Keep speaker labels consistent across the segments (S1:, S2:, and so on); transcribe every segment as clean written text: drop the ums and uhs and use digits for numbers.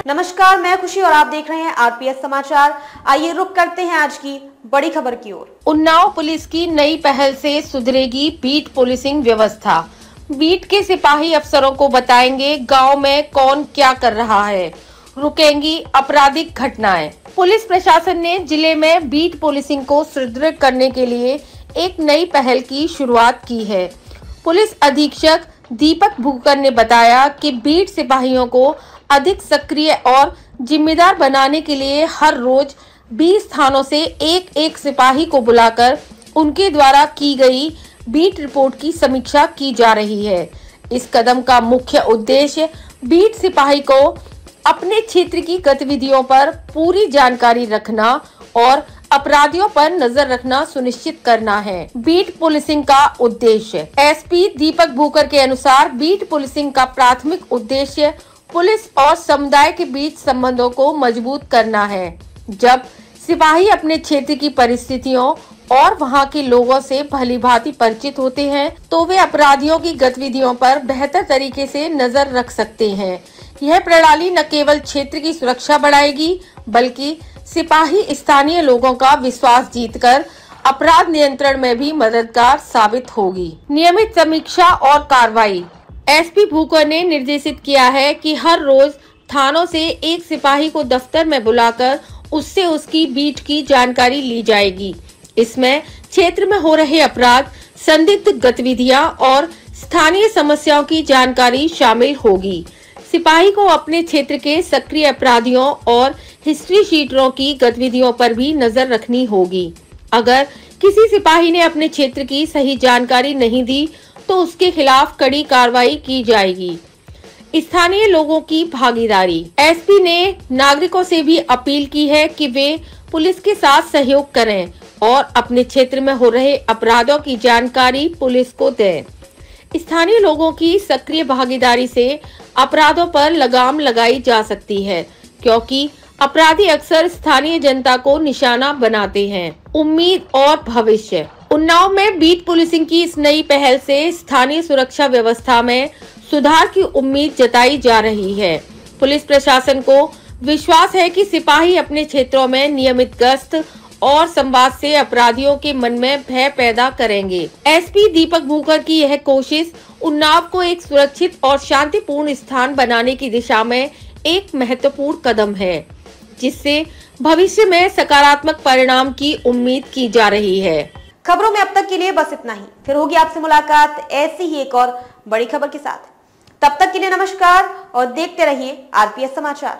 S1: नमस्कार, मैं खुशी और आप देख रहे हैं आरपीएस समाचार। आइए रुक करते हैं आज की बड़ी खबर की ओर।
S2: उन्नाव पुलिस की नई पहल से सुधरेगी बीट पुलिसिंग व्यवस्था। बीट के सिपाही अफसरों को बताएंगे गांव में कौन क्या कर रहा है, रुकेंगी आपराधिक घटनाएं। पुलिस प्रशासन ने जिले में बीट पुलिसिंग को सुदृढ़ करने के लिए एक नई पहल की शुरुआत की है। पुलिस अधीक्षक दीपक भूकर ने बताया कि बीट सिपाहियों को अधिक सक्रिय और जिम्मेदार बनाने के लिए हर रोज 20 थानों से एक सिपाही को बुलाकर उनके द्वारा की गई बीट रिपोर्ट की समीक्षा की जा रही है। इस कदम का मुख्य उद्देश्य बीट सिपाही को अपने क्षेत्र की गतिविधियों पर पूरी जानकारी रखना और अपराधियों पर नजर रखना सुनिश्चित करना है। बीट पुलिसिंग का उद्देश्य। एसपी दीपक भूकर के अनुसार बीट पुलिसिंग का प्राथमिक उद्देश्य पुलिस और समुदाय के बीच संबंधों को मजबूत करना है। जब सिपाही अपने क्षेत्र की परिस्थितियों और वहां के लोगों से भलीभांति परिचित होते हैं तो वे अपराधियों की गतिविधियों पर बेहतर तरीके से नजर रख सकते हैं। यह प्रणाली न केवल क्षेत्र की सुरक्षा बढ़ाएगी बल्कि सिपाही स्थानीय लोगों का विश्वास जीतकर अपराध नियंत्रण में भी मददगार साबित होगी। नियमित समीक्षा और कार्रवाई। एसपी भूकर ने निर्देशित किया है कि हर रोज थानों से एक सिपाही को दफ्तर में बुलाकर उससे उसकी बीट की जानकारी ली जाएगी। इसमें क्षेत्र में हो रहे अपराध, संदिग्ध गतिविधियां और स्थानीय समस्याओं की जानकारी शामिल होगी। सिपाही को अपने क्षेत्र के सक्रिय अपराधियों और हिस्ट्री शीटरों की गतिविधियों पर भी नजर रखनी होगी। अगर किसी सिपाही ने अपने क्षेत्र की सही जानकारी नहीं दी तो उसके खिलाफ कड़ी कार्रवाई की जाएगी। स्थानीय लोगों की भागीदारी। एसपी ने नागरिकों से भी अपील की है कि वे पुलिस के साथ सहयोग करें और अपने क्षेत्र में हो रहे अपराधों की जानकारी पुलिस को दें। स्थानीय लोगों की सक्रिय भागीदारी से अपराधों पर लगाम लगाई जा सकती है, क्योंकि अपराधी अक्सर स्थानीय जनता को निशाना बनाते हैं। उम्मीद और भविष्य। उन्नाव में बीट पुलिसिंग की इस नई पहल से स्थानीय सुरक्षा व्यवस्था में सुधार की उम्मीद जताई जा रही है। पुलिस प्रशासन को विश्वास है कि सिपाही अपने क्षेत्रों में नियमित गश्त और संवाद से अपराधियों के मन में भय पैदा करेंगे। एसपी दीपक भूकर की यह कोशिश उन्नाव को एक सुरक्षित और शांतिपूर्ण स्थान बनाने की दिशा में एक महत्वपूर्ण कदम है, जिससे भविष्य में सकारात्मक परिणाम की उम्मीद की जा रही है।
S1: खबरों में अब तक के लिए बस इतना ही। फिर होगी आपसे मुलाकात ऐसी ही एक और बड़ी खबर के साथ। तब तक के लिए नमस्कार और देखते रहिए आरपीएस समाचार।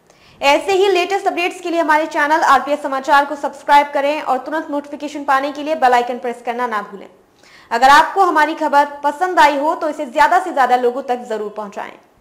S1: ऐसे ही लेटेस्ट अपडेट्स के लिए हमारे चैनल आरपीएस समाचार को सब्सक्राइब करें और तुरंत नोटिफिकेशन पाने के लिए बेल आइकन प्रेस करना ना भूलें। अगर आपको हमारी खबर पसंद आई हो तो इसे ज्यादा से ज्यादा लोगों तक जरूर पहुंचाएं।